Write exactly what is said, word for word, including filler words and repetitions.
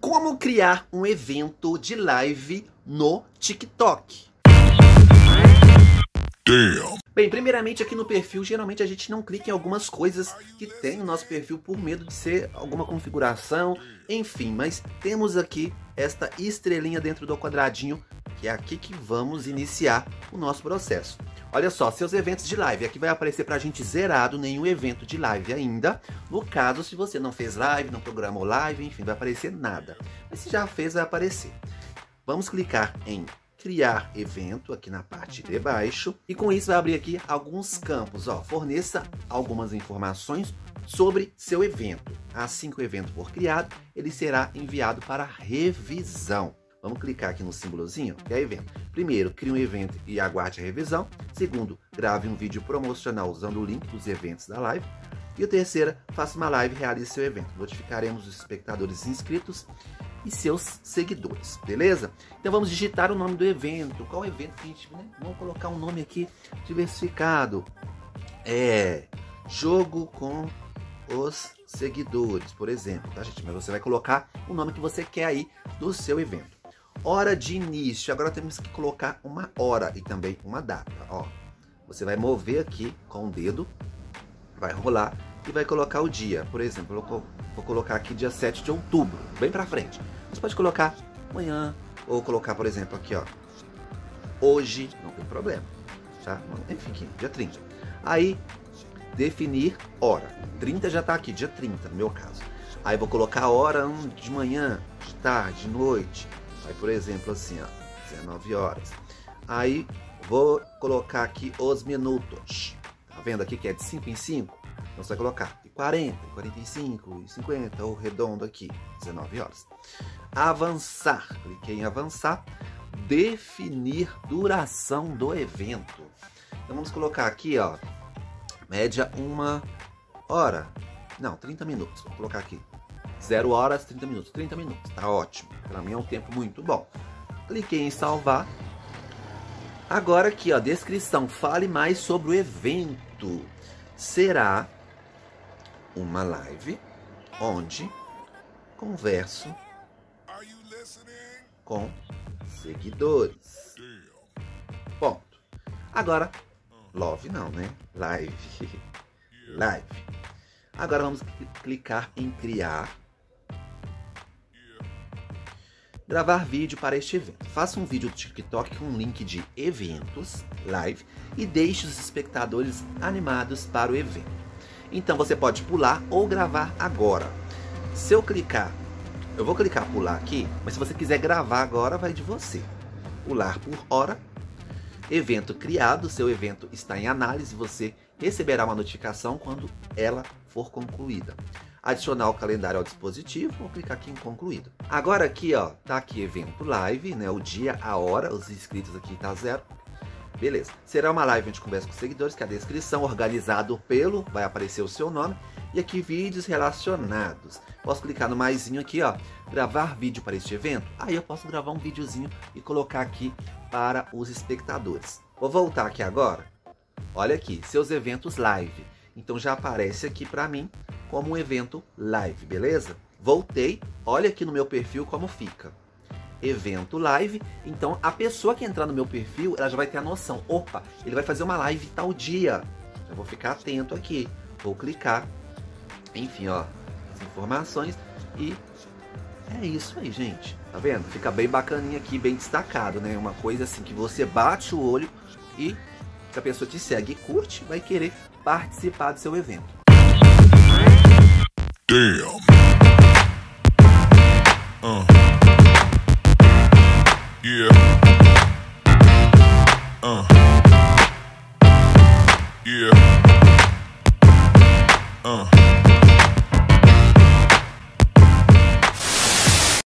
Como criar um evento de live no TikTok? Damn. Bem, primeiramente aqui no perfil, geralmente a gente não clica em algumas coisas que tem no nosso perfil por medo de ser alguma configuração, enfim, mas temos aqui esta estrelinha dentro do quadradinho, que é aqui que vamos iniciar o nosso processo. Olha só, seus eventos de live, aqui vai aparecer pra gente zerado, nenhum evento de live ainda. No caso, se você não fez live, não programou live, enfim, vai aparecer nada. Mas se já fez, vai aparecer. Vamos clicar em criar evento aqui na parte de baixo e com isso vai abrir aqui alguns campos, ó, forneça algumas informações sobre seu evento. Assim que o evento for criado, ele será enviado para revisão. Vamos clicar aqui no símbolozinho, que é evento. Primeiro, crie um evento e aguarde a revisão. Segundo, grave um vídeo promocional usando o link dos eventos da live. E o terceiro, faça uma live e realize seu evento. Notificaremos os espectadores inscritos e seus seguidores, beleza? Então vamos digitar o nome do evento. Qual evento que a gente, né? Vamos colocar um nome aqui diversificado. É jogo com os seguidores, por exemplo, tá, gente? Mas você vai colocar o nome que você quer aí do seu evento. Hora de início. Agora temos que colocar uma hora e também uma data, ó. Você vai mover aqui com o dedo, vai rolar e vai colocar o dia. Por exemplo, eu vou, vou colocar aqui dia sete de outubro, bem pra frente. Você pode colocar amanhã, ou colocar, por exemplo, aqui, ó, hoje, não tem problema, tá? Enfim, aqui, dia trinta. Aí, definir hora. trinta já tá aqui, dia trinta, no meu caso. Aí vou colocar a hora um, de manhã, de tarde, de noite. Aí, por exemplo, assim, ó, dezenove horas. Aí, vou colocar aqui os minutos. Tá vendo aqui que é de cinco em cinco? Então você vai colocar quarenta, quarenta e cinco, cinquenta, ou redondo aqui, dezenove horas. Avançar, cliquei em avançar. Definir duração do evento. Então vamos colocar aqui, ó, média uma hora. Não, trinta minutos, vou colocar aqui. zero horas, trinta minutos, trinta minutos, tá ótimo. Para mim é um tempo muito bom. Cliquei em salvar. Agora aqui, ó, descrição, fale mais sobre o evento. Será uma live onde converso com seguidores. Ponto. Agora, love não, né? Live. Live. Agora vamos clicar em criar. Gravar vídeo para este evento. Faça um vídeo do TikTok com um link de eventos, live, e deixe os espectadores animados para o evento. Então você pode pular ou gravar agora. Se eu clicar, eu vou clicar pular aqui, mas se você quiser gravar agora, vai de você. Pular por hora. Evento criado, seu evento está em análise, você receberá uma notificação quando ela for concluída. Adicionar o calendário ao dispositivo, vou clicar aqui em concluído. Agora aqui, ó, tá aqui evento live, né, o dia, a hora, os inscritos aqui tá zero. Beleza. Será uma live onde conversa com seguidores, que é a descrição, organizado pelo, vai aparecer o seu nome, e aqui vídeos relacionados. Posso clicar no maisinho aqui, ó, gravar vídeo para este evento. Aí eu posso gravar um videozinho e colocar aqui para os espectadores. Vou voltar aqui agora. Olha aqui, seus eventos live. Então já aparece aqui para mim como um evento live, beleza? Voltei, olha aqui no meu perfil como fica. Evento live, então a pessoa que entrar no meu perfil, ela já vai ter a noção. Opa, ele vai fazer uma live tal dia. Já vou ficar atento aqui. Vou clicar, enfim, ó, as informações e é isso aí, gente. Tá vendo? Fica bem bacaninha aqui, bem destacado, né? Uma coisa assim que você bate o olho e se a pessoa te segue e curte, vai querer participar do seu evento. Damn. Uh. Yeah. Uh. Yeah. Uh.